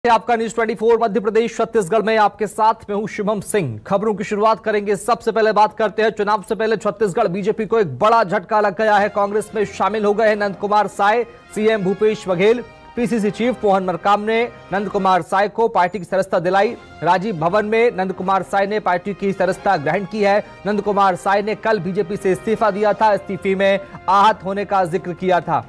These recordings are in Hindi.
आपका न्यूज 24 मध्य प्रदेश छत्तीसगढ़ में आपके साथ में हूं शुभम सिंह। खबरों की शुरुआत करेंगे। सबसे पहले बात करते हैं चुनाव से पहले छत्तीसगढ़ बीजेपी को एक बड़ा झटका लग गया है। कांग्रेस में शामिल हो गए हैं Nand Kumar Sai. CM Bhupesh Baghel, PCC chief Mohan Markam ने नंद कुमार साय को पार्टी की सदस्यता दिलाई। राजीव भवन में नंद कुमार साय ने पार्टी की सदस्यता ग्रहण की है। नंद कुमार साय ने कल बीजेपी से इस्तीफा दिया था। इस्तीफे में आहत होने का जिक्र किया था।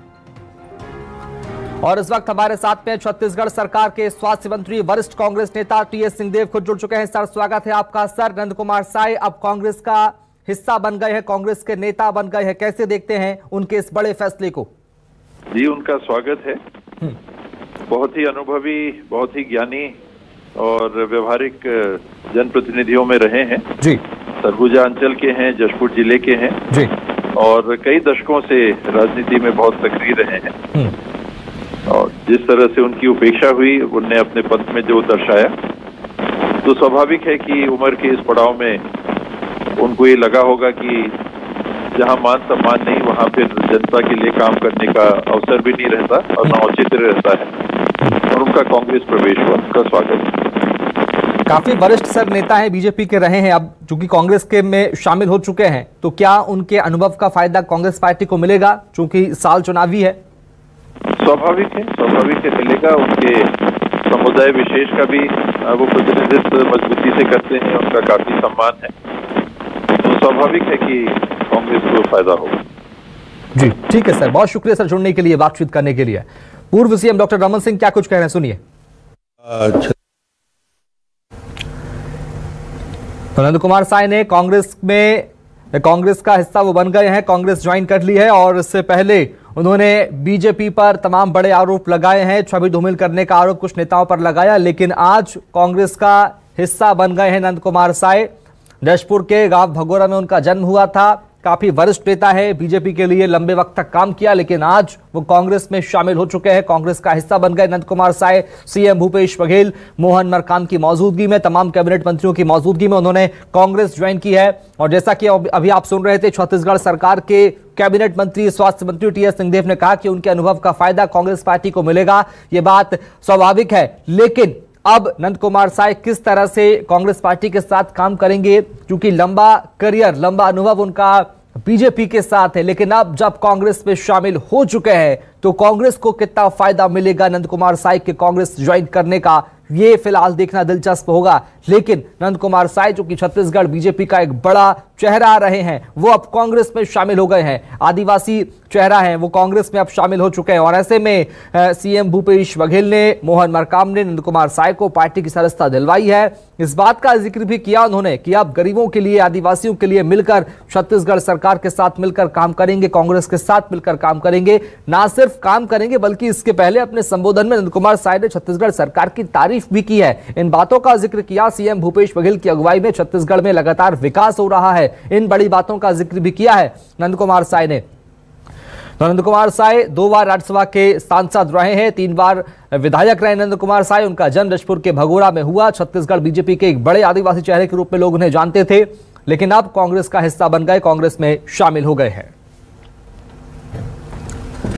और इस वक्त हमारे साथ में छत्तीसगढ़ सरकार के स्वास्थ्य मंत्री वरिष्ठ कांग्रेस नेता टीएस सिंहदेव खुद जुड़ चुके हैं। सर, स्वागत है आपका। सर, नंद कुमार साय अब कांग्रेस का हिस्सा बन गए हैं, कांग्रेस के नेता बन गए हैं। कैसे देखते हैं उनके इस बड़े फैसले को? जी, उनका स्वागत है। बहुत ही अनुभवी, बहुत ही ज्ञानी और व्यवहारिक जनप्रतिनिधियों में रहे हैं जी। सरगुजा अंचल के हैं, जशपुर जिले के हैं जी, और कई दशकों से राजनीति में बहुत सक्रिय रहे हैं। और जिस तरह से उनकी उपेक्षा हुई, उनने अपने पद में जो दर्शाया, तो स्वाभाविक है कि उम्र के इस पड़ाव में उनको ये लगा होगा कि जहां मान सम्मान नहीं, वहां फिर जनता के लिए काम करने का अवसर भी नहीं रहता और न औचित्य रहता है। और उनका कांग्रेस प्रवेश हुआ, उनका स्वागत। काफी वरिष्ठ सर नेता है, बीजेपी के रहे हैं, अब चूंकि कांग्रेस के में शामिल हो चुके हैं, तो क्या उनके अनुभव का फायदा कांग्रेस पार्टी को मिलेगा चूंकि साल चुनावी है? स्वाभाविक है मिलेगा। उनके समुदाय विशेष का भी वो प्रतिनिधित्व मजबूती से करते हैं, उनका काफी सम्मान है, तो स्वाभाविक है कि कांग्रेस को फायदा होगा। जी, ठीक है सर, बहुत शुक्रिया सर जुड़ने के लिए, बातचीत करने के लिए। पूर्व सीएम डॉक्टर रमन सिंह क्या कुछ कह रहे हैं, सुनिए। नंद कुमार साय ने कांग्रेस का हिस्सा वो बन गए हैं, कांग्रेस ज्वाइन कर ली है और इससे पहले उन्होंने बीजेपी पर तमाम बड़े आरोप लगाए हैं। छवि धूमिल करने का आरोप कुछ नेताओं पर लगाया, लेकिन आज कांग्रेस का हिस्सा बन गए हैं नंद कुमार साय। जशपुर के गांव भगोरा में उनका जन्म हुआ था। काफी वरिष्ठ नेता है, बीजेपी के लिए लंबे वक्त तक काम किया, लेकिन आज वो कांग्रेस में शामिल हो चुके हैं, कांग्रेस का हिस्सा बन गए नंद कुमार साय। सीएम भूपेश बघेल, मोहन मरकाम की मौजूदगी में, तमाम कैबिनेट मंत्रियों की मौजूदगी में उन्होंने कांग्रेस ज्वाइन की है। और जैसा कि अभी आप सुन रहे थे, छत्तीसगढ़ सरकार के कैबिनेट मंत्री, स्वास्थ्य मंत्री टीएस सिंहदेव ने कहा कि उनके अनुभव का फायदा कांग्रेस पार्टी को मिलेगा। ये बात स्वाभाविक है, लेकिन अब नंद कुमार साय किस तरह से कांग्रेस पार्टी के साथ काम करेंगे, क्योंकि लंबा करियर, लंबा अनुभव उनका बीजेपी के साथ है, लेकिन अब जब कांग्रेस में शामिल हो चुके हैं तो कांग्रेस को कितना फायदा मिलेगा नंद कुमार साय के कांग्रेस ज्वाइन करने का, ये फिलहाल देखना दिलचस्प होगा। लेकिन नंद कुमार साय जो कि छत्तीसगढ़ बीजेपी का एक बड़ा चेहरा रहे हैं, वो अब कांग्रेस में शामिल हो गए हैं। आदिवासी चेहरा है, वो कांग्रेस में अब शामिल हो चुके हैं। और ऐसे में सीएम भूपेश बघेल ने, मोहन मरकाम ने नंद कुमार साय को पार्टी की सदस्यता दिलवाई है। इस बात का जिक्र भी किया उन्होंने कि अब गरीबों के लिए, आदिवासियों के लिए मिलकर, छत्तीसगढ़ सरकार के साथ मिलकर काम करेंगे, कांग्रेस के साथ मिलकर काम करेंगे। ना सिर्फ काम करेंगे, बल्कि इसके पहले अपने संबोधन में नंद कुमार साय ने छत्तीसगढ़ सरकार की तारीफ भी की है। इन बातों का जिक्र किया। सीएम भूपेश बघेल की अगुवाई में छत्तीसगढ़ में लगातार विकास हो रहा है, इन बड़ी बातों का जिक्र भी किया है नंद कुमार साय ने। नंद कुमार साय 2 बार राज्यसभा के सांसद रहे हैं, 3 बार विधायक रहे नंद कुमार साय। उनका जन्म जशपुर के भगोरा में हुआ। छत्तीसगढ़ बीजेपी के एक बड़े आदिवासी चेहरे के रूप में लोग उन्हें जानते थे, लेकिन अब कांग्रेस का हिस्सा बन गए, कांग्रेस में शामिल हो गए हैं।